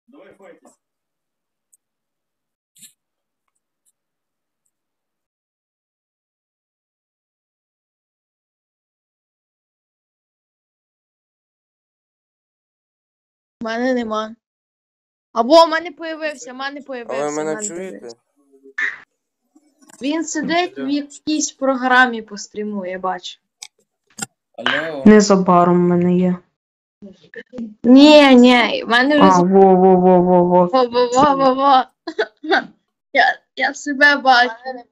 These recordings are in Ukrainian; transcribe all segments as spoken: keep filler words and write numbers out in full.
У мене нема. Або в мене появився, в мене А появився. ви в мене мене чуєте? появився. Він сидить в якійсь програмі по стріму, я бачу. Алло. Незабаром в мене є. Ні, ні, в мене А, вже... во-во-во-во-во. Во-во-во-во-во. Я, я себе бачу.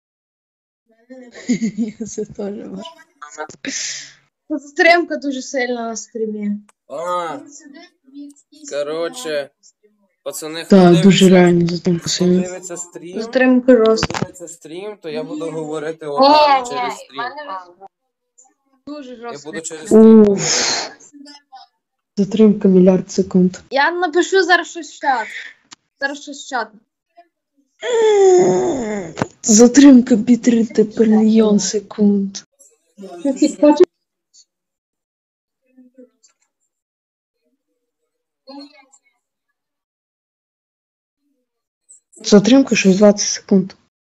Я це теж бачу. Затримка дуже сильна на стрімі. А, короче, пацани, хто Так, дуже дивиться, реально затримка хто сильна. дивиться стрім, Затримка хто жорстка. дивиться стрім, то я буду говорити Ні, отак ні, через в стрім. мене дуже Я жорстко. буду через стрім говорити. Уф. Затримка мільярд секунд. Я напишу зараз щось в чат. Зараз щось в чат. Затримка бітрити per мільйон секунд. Затримка щось двадцять секунд.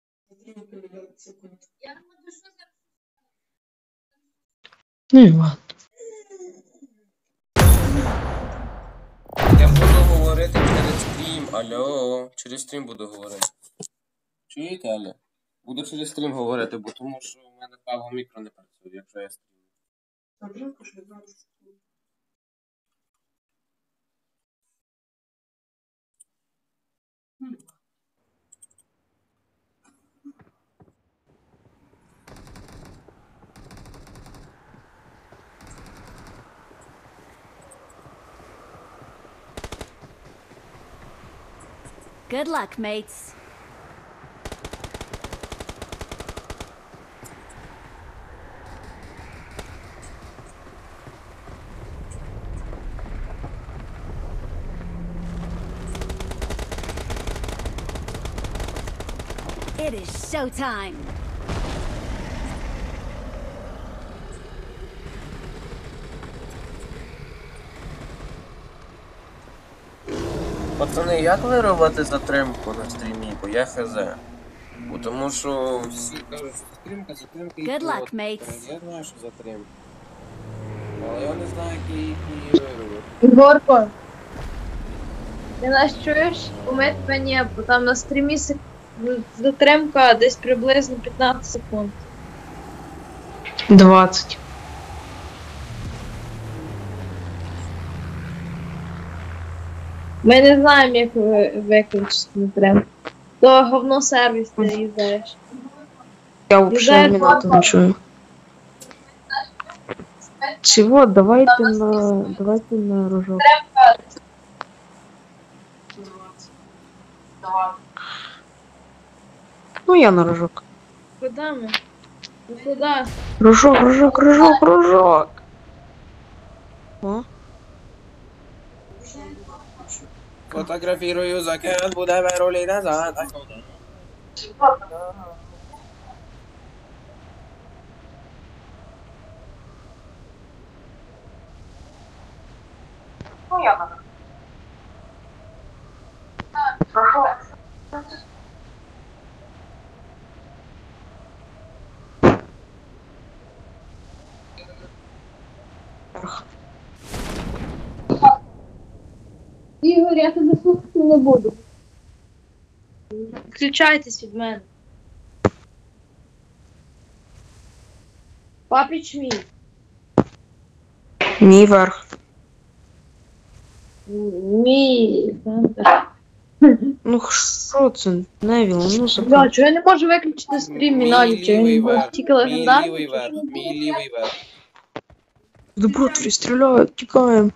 Ну і ладно. Я буду говорити через стрім, алло, через стрім буду говорити. Чуєте, алло? Буду через стрім говорити, бо тому що в мене правого мікро не працює, якщо я стрім. Затримка щось двадцять секунд. Good luck, mates. It is showtime. Пацани, як ви робите затримку на стрімі, бо я хз. Бо тому що всі кажуть, що затримка, затримка і Good luck, от. mates. Я знаю, що затримка. Але я не знаю, як її виробити. Ігорко, ти нас чуєш? У мене тебе не, бо там на стрімі сек... затримка десь приблизно п'ятнадцять секунд. двадцять. Ми не знаємо, як ви виключити затримку. То говно сервіс ти їздаєш. Я взагалі минуту не чую. Чего? Давайте на... Давайте на рожок. Ну я на рожок. Куди ми? Ну куди? Рожок, рожок, рожок, рожок. О? Фотографірую закид, буде вирулі назад. А куди? Ну я на рожок. Ігор, я тебе слухати не буду. Включайтесь від мене. Папіч мій. Мій верх. Мій. Ну що це? Невіл, ну Бля, закрой. чого я не можу виключити стрім Мій Міналі? Чи лівий він був верх, тільки мій легендарний? лівий верх, мій лівий верх. Добро, твої стріляють, тікаємо.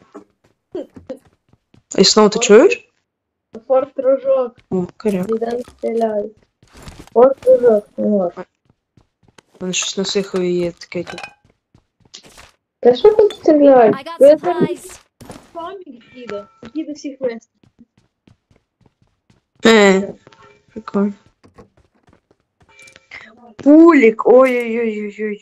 І знову ти чуєш? Форт Рожок. О, коряк. Ніде не стріляють. Форт Рожок, ну от. Вони щось на сихові є таке. типу. Та що тут стріляють? I got Ви там supplies. самі їде. Їде всіх вести. Е, прикольно. Пулік,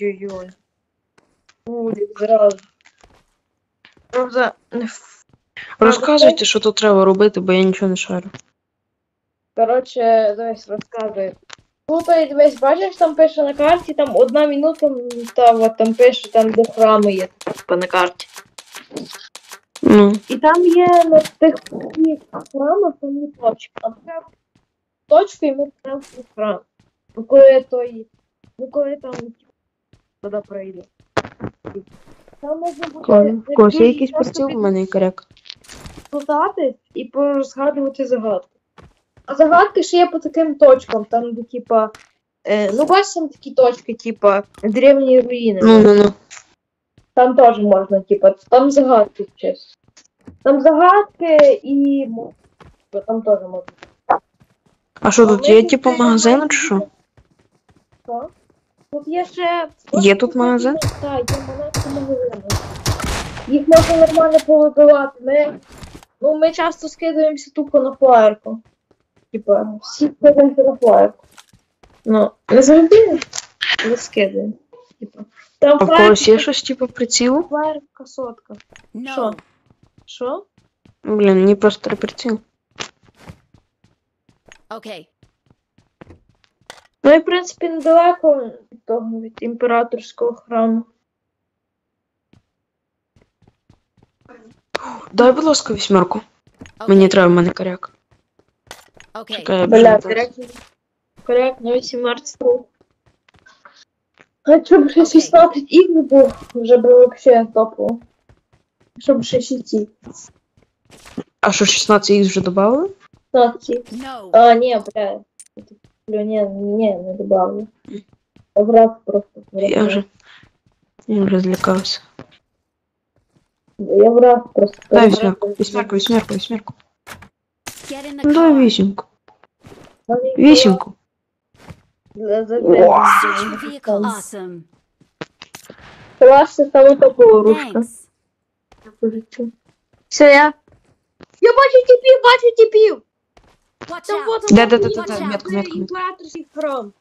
ой-ой-ой-ой-ой-ой. Пулік зразу. Правда, не ф- Розказуйте, що тут треба робити, бо я нічого не шарю. Коротше, дивись, розказую. Тут, дивись, бачиш, там пише на карті, там одна минута, та от там пише, там де храми є, типу, на карті. Ну, І там є на тих храмах, там є точка. А така точка, і ми прямо в храм. Ну, коли той, ну, коли там туди прийде. Там можна буде в когось є дуже якийсь часто приціл, в мене і коряк. підлутати і порозгадувати загадки. А загадки ще є по таким точкам, там, де, типа, е, ну, бачиш, там такі точки, типа, древні руїни. Ну, ну, ну. Там теж можна, типа, там загадки чесно. Там загадки і мо- типа, там теж можна. А що тут ми є, тут типу, є магазин чи що? Що? Тут є ще... Є тут магазин? Так, є монетки магазину. Їх можна нормально повибивати. Ми, ну, ми часто скидаємося тупо на флаєрку. Типа, всі скидаємося на флаєрку. Ну, не завжди не скидаємо. Типа. Там А в когось є щось, типу, прицілу? флаєрка сотка. No. Що? Що? Блін, мені просто треба приціл. Okay. Ну і в принципі недалеко від того, від імператорського храму. Дай, будь ласка, вісьмерку. Okay. Мені треба, в мене коряк. Okay. Чекай, я Бля, вже коряк. Коряк на вісімнадцять. А щоб ще Окей. шістнадцять ігор був, вже б вообще топово. Щоб ще шість. А що, шістнадцять їх вже додали? шістнадцять. No. А, ні, бля. Бля, ні, ні, не добавлю. Грав просто. Я вже... Я вже злякався. Я враг просто. Дай вісьмерку, вісьмерку, вісьмерку, вісьмерку. Get in the Ну, дай car. вісімку. Вісімку. За- за- Вау. Search your vehicle. Awesome. Класна саме топова рушка. Thanks. По життю. Все, я. Я бачу тіпів, бачу тіпів! Watch Там out. вот Да, да, да, да, да, метку, метку, метку. імператорський храм.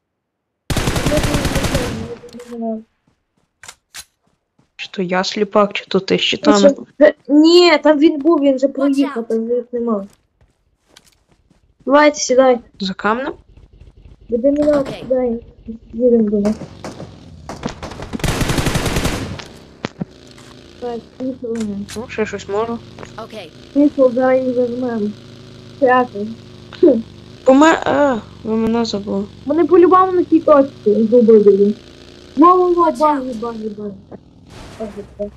Чи то я сліпак, чи то ти з щитами. Ні, там він був, він вже проїхав, там вже їх нема. Давайте, сідай. За камнем? Веди мене, Окей. сідай. Їдемо до нас. Так, поїхали. Ну, ще щось можу. Okay. Поїхали, зараз їх зажмемо. П'ятий. Поме... А, ви мене забули. Вони по-любому на тій точці зубили. Во-во-во, Watch баги, баги, баги. Баги, баги.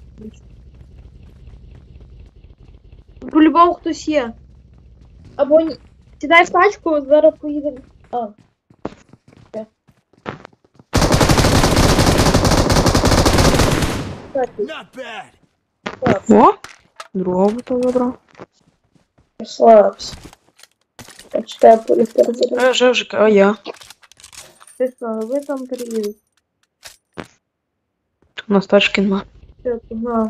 По-любому хтось є. Або ні. Сідай в тачку, зараз поїдемо. А. Все. Так, О, другого то забрав. розслабся. Так, чекай, поліція. А, Жевжик, а я. Ти що, ви там приїдете? Тут на тачки нема. Все, погнали.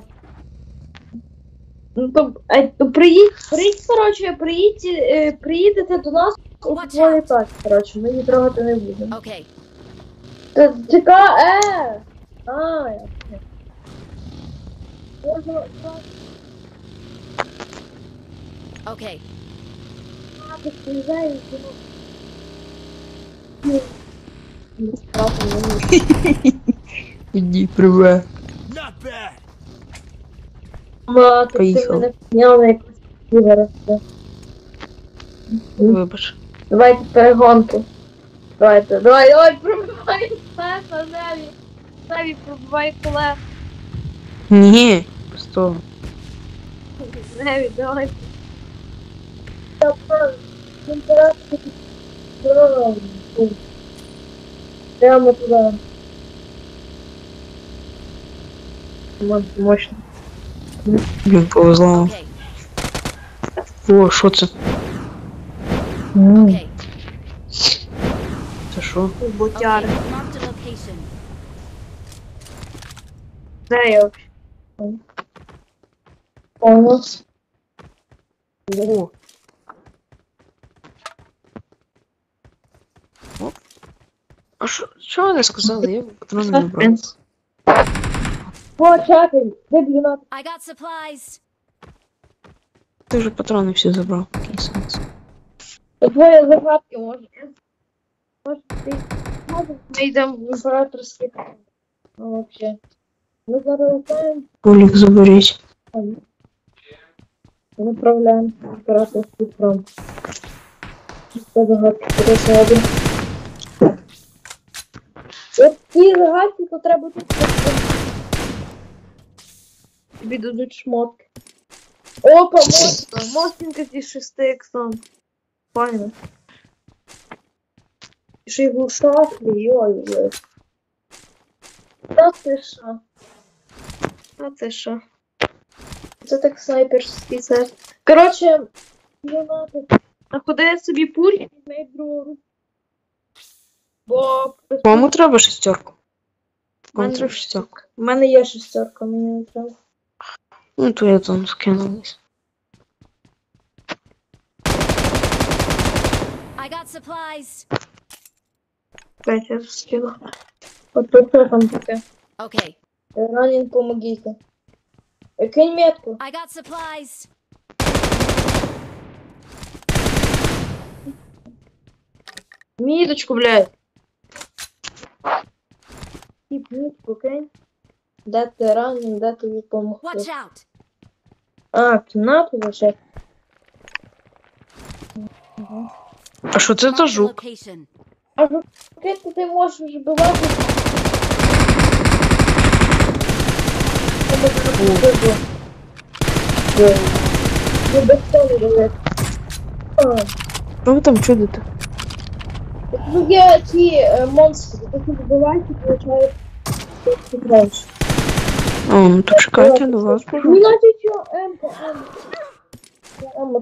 Ну то, а, то приїдь, приїдь, коротше, приїдь, е, приїдете до нас у Watch твоїй out. так, коротше, ми її трогати не будемо. Okay. Та чекай, е! А, я понял. Можна Okay. так, приїжджай і кіно. Ні. Ні, страшно, не Іди, приве. Мати, ти Поїхав. мене підняв на якусь ігор. Вибач. Давайте перегонку. Давайте, давай, давай, пробивай колеса, Неві. Неві, пробивай колеса. Ні, просто. Неві, давай. Давай, температура. Давай. Прямо туди. Мощно. Блін, повезло. Okay. О, що це? Okay. Це що? Ботяри. Okay. Marked a location. Де я вообще? О, О. А що, що вони сказали? Я патрони не брав. О, чекай, де блюнат? I got supplies. Ти вже патрони всі забрав. Який сенс? Твоя загадки може. Може ти. Ми йдемо в імператорський. Ну, вообще. Ми зараз летаємо, Пулік заберіть. направляємо в імператорський фронт. Це загадки пересади. От ті загадки, то треба тут. Тобі дадуть шмотки. Опа, мостка. Мостинка зі шести іксом. Файно. І ще й глушаки, йой-йой. Та це що? Та це що? Це так снайперський це. Коротше, юнати. Находи собі пуль і візьми другу руку. Бо... Кому треба шестерку? Кому Мене- треба шестерку? У мене є шестерка, мені не треба. Ну, то я там скинув десь. I got supplies. П'ять я скину. От тут що там таке. Okay, Ранін, помогите. Е, Кинь метку. I got supplies. Міточку, блядь. Тип мітку, кинь. Де ти ранен, де тобі помогти. Watch out. А, кімнату лише. А що це за Marked a жук? location. А жукети ти можеш вбивати. Ну, без того, блядь. А. Що ви там чудите? Ну, є ті е, монстри, які вбивають і получають гроші. А, ну то чекайте, до вас Ну, можу. наче що, Емка, Емка. Я Емка.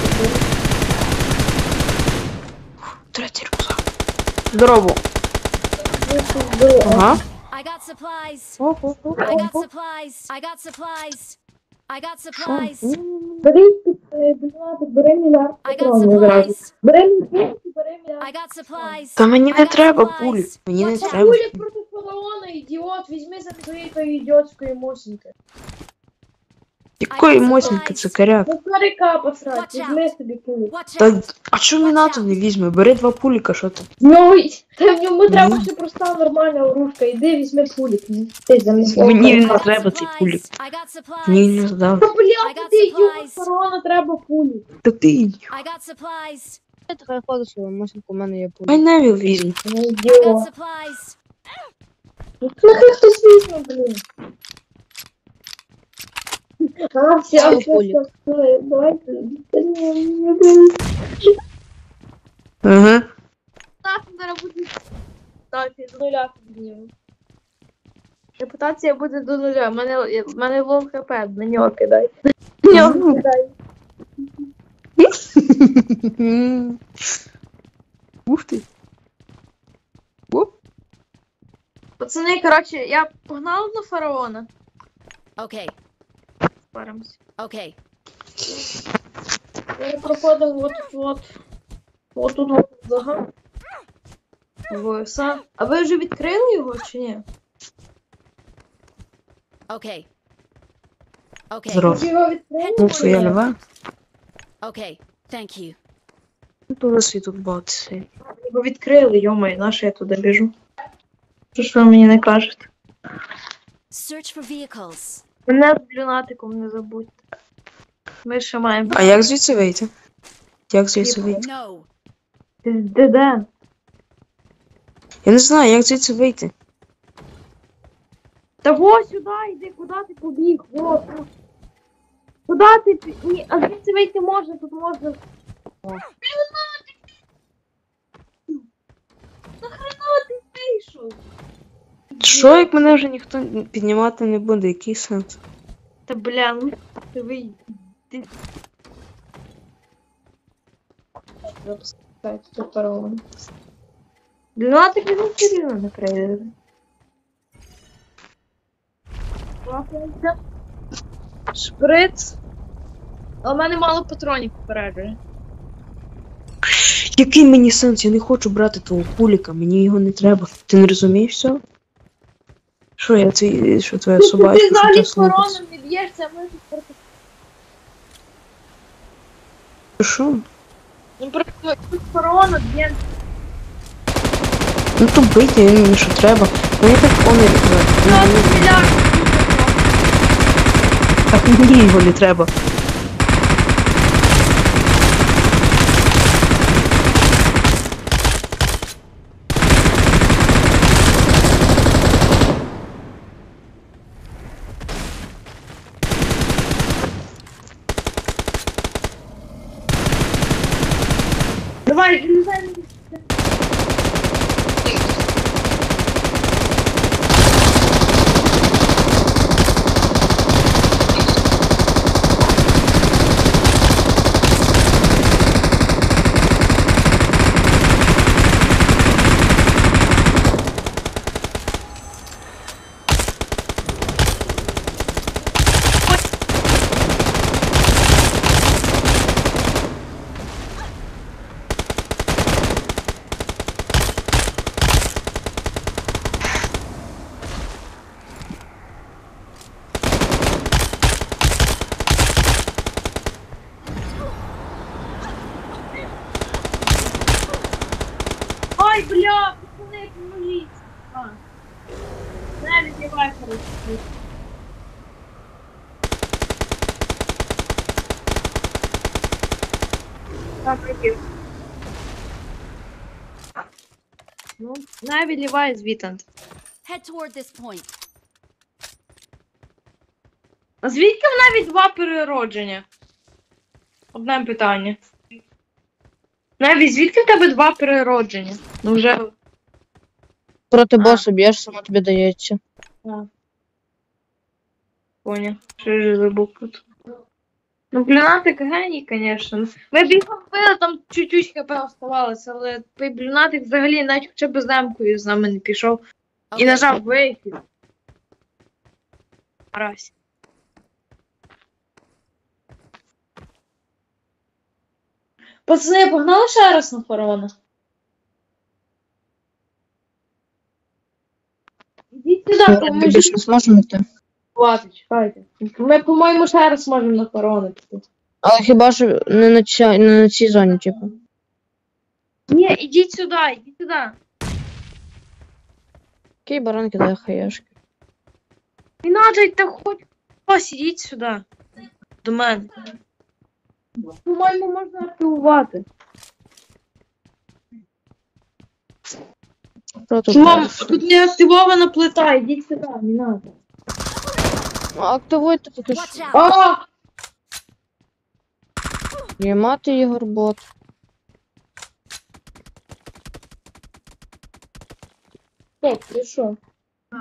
Третій рюкзак. Здорово. Ви що вбили, Ага. I got supplies. Ого, I got supplies. I got supplies. I got supplies. Беріть під е, блядь, бери мільярд I got патронів одразу. supplies. Бери мільярд, бери мільярд. I got supplies. Та мені I не got треба supplies. пулі. Мені не Watch out. треба. Пуля проти фараона, ідіот, візьми за своєї тої ідіотської мосінки. Якої мосінки це коряк? Ну, старика посрать, Watch out. візьми собі пулю. Watch Та, out. а чого Мінато не візьме? Бери два пуліка, що ти? Ну, та в ньому треба Ні. ще проста нормальна оружка. Іди візьми пулік. Ти замість Мені I не got треба цей supplies. пулік. I got Мені не supplies. здав. Та, I блядь, got ти ідіот, supplies. фараона треба пулі. Та ти ідіот. I got supplies. Хай ходить, що мосинку, у мене є Хай пуля. Невіл візьме. Ну, I got ідіот. supplies. Ну, нехай хтось візьме, блін. А, все, Цього все, пулі. все, все, давайте. Ага. Так, зараз буде. Так, я до нуля підніму. Репутація буде до нуля. У мене, в мене лол хп, на нього кидай. На нього кидай. Ух ти. Оп. Пацани, коротше, я погнала на фараона. Okay. Паримось. Okay. Я проходив от от. От тут от загал. Воюса. А ви вже відкрили його чи ні? Okay. Okay. Здорово. Ви його відкрили? Ну, чи своя ні? лева. Okay. Thank you. Ну, то вас і тут бавитися. Його відкрили, йомай, на що я туди біжу? Що ж ви мені не кажете? Search for vehicles. Мене з люнатиком не забудьте. Ми ще маємо. А як звідси вийти? Як звідси вийти? No. Де де? Я не знаю, як звідси вийти. Та во сюди йди, куди ти побіг? Во. Куди ти? пі- Ні, а звідси вийти можна, тут можна. Люнатик! Нахрена ти вийшов? Що, як мене вже ніхто піднімати не буде? Який сенс? Та бля, ну ти вийди. Ти... Запускайте це паролем. Люнатик він все рівно не прийде. Лапається. Шприц. А в мене мало патронів попереджує. Який мені сенс? Я не хочу брати твого пуліка, мені його не треба. Ти не розумієш цього? Що я твій, що твоя Ти собачка, що взагалі ти з слухаєш? короном не б'єшся, а ми тут проти. Що? Ну, просто фараона б'є. Ну то бийте, він мені що треба. Мені так он не Так мені його не треба. Давай, вилізай. Ай, бля, пацани, поможіть. А. Не, відбивай, коротше. Так, прикинь. Ну, не відливай звітом. Head toward this point. А звідки в навіть два переродження? Одне питання. Навіть звідки в тебе два переродження? Ну вже. Проти А. боса б'єш, само тобі дається. А. Понял. Що ж забув тут. Ну, блюнатик геній, звісно. Ми б його вбили, там чуть-чуть хп оставалося, але той блюнатик взагалі навіть хоча б з демкою з нами не пішов. І Okay. нажав вихід. Раз. Пацани, погнали ще раз на фараона. Ідіть сюди, Ми поможіть. більше не зможемо йти. Хватить, чекайте. Ми, по-моєму, ще раз можемо на фараона піти. Але хіба що не на, ця, не на цій зоні, типу. Ні, ідіть сюди, ідіть сюди. Який баран кидає хаяшки. Не надо, та хоч хтось, ідіть сюди. До мене. По-моєму, можна активувати. Проти Мам, боса. тут не активована плита, ідіть сюди, не надо. Ну, активуйте поки Watch що. out. А! Є мати Ігор бот. Стоп, ти що?